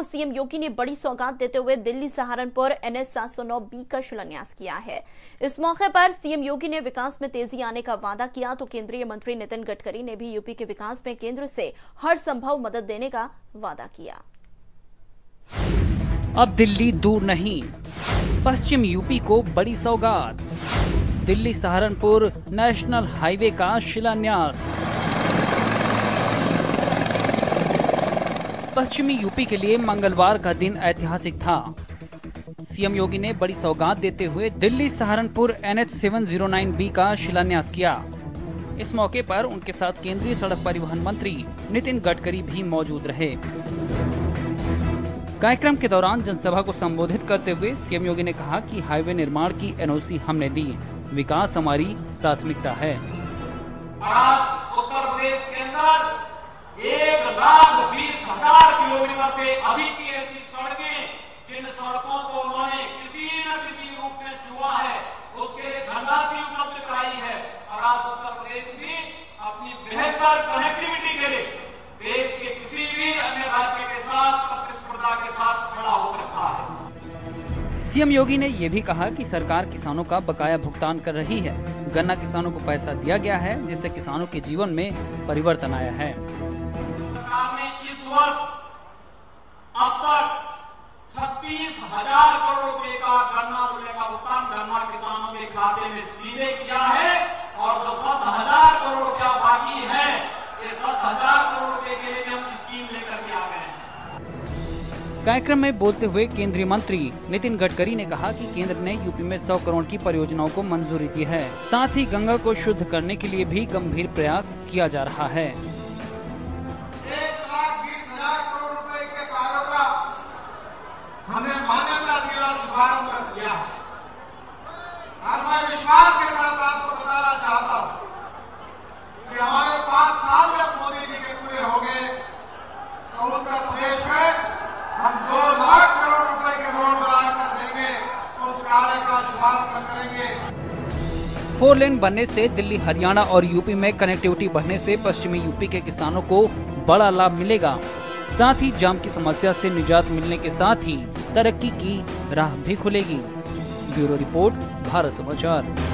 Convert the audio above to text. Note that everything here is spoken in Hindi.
सीएम योगी ने बड़ी सौगात देते हुए दिल्ली सहारनपुर NH 709B का शिलान्यास किया है। इस मौके पर सीएम योगी ने विकास में तेजी आने का वादा किया तो केंद्रीय मंत्री नितिन गडकरी ने भी यूपी के विकास में केंद्र से हर संभव मदद देने का वादा किया। अब दिल्ली दूर नहीं, पश्चिम यूपी को बड़ी सौगात, दिल्ली सहारनपुर नेशनल हाईवे का शिलान्यास। पश्चिमी यूपी के लिए मंगलवार का दिन ऐतिहासिक था। सीएम योगी ने बड़ी सौगात देते हुए दिल्ली सहारनपुर NH 709B का शिलान्यास किया। इस मौके पर उनके साथ केंद्रीय सड़क परिवहन मंत्री नितिन गडकरी भी मौजूद रहे। कार्यक्रम के दौरान जनसभा को संबोधित करते हुए सीएम योगी ने कहा कि हाईवे निर्माण की NOC हमने दी, विकास हमारी प्राथमिकता है। आज उत्तर प्रदेश के अंदर 1,20,000 किलोमीटर से अधिक की ऐसी सड़कें, जिन सड़कों को उन्होंने किसी न किसी रूप में छुआ है, उसके लिए धनराशि उपलब्ध कराई है। और आज उत्तर प्रदेश भी अपनी बेहतर कनेक्टिविटी के लिए देश के किसी भी अन्य राज्य के साथ प्रतिस्पर्धा के साथ खड़ा हो सकता है। सीएम योगी ने ये भी कहा कि सरकार किसानों का बकाया भुगतान कर रही है। गन्ना किसानों को पैसा दिया गया है, जिससे किसानों के जीवन में परिवर्तन आया है। सरकार ने इस वर्ष अब तक 36,000 करोड़ रुपए का गन्ना मूल्य का भुगतान गन्ना किसानों के खाते में सीधे किया है और जो 10,000 करोड़ रुपया बाकी है, ये 10,000 करोड़ रुपए के लिए हम स्कीम लेकर के आ गए हैं। कार्यक्रम में बोलते हुए केंद्रीय मंत्री नितिन गडकरी ने कहा कि केंद्र ने यूपी में 100 करोड़ की परियोजनाओं को मंजूरी दी है। साथ ही गंगा को शुद्ध करने के लिए भी गंभीर प्रयास किया जा रहा है। 1,20,000 करोड़ रुपए के कार्यों का हमने मान्यता दी और शुभारंभ किया है। और मैं विश्वास के साथ आपको बताना चाहता हूँ कि हमारे 5 साल जब मोदी जी के पूरे हो गए तो उत्तर प्रदेश में हम 2 लाख करोड़ रुपए के रोड बनाकर देंगे, उस कार्य का शुभारंभ करेंगे। 4 लेन बनने से दिल्ली, हरियाणा और यूपी में कनेक्टिविटी बढ़ने से पश्चिमी यूपी के किसानों को बड़ा लाभ मिलेगा। साथ ही जाम की समस्या से निजात मिलने के साथ ही तरक्की की राह भी खुलेगी। ब्यूरो रिपोर्ट, भारत समाचार।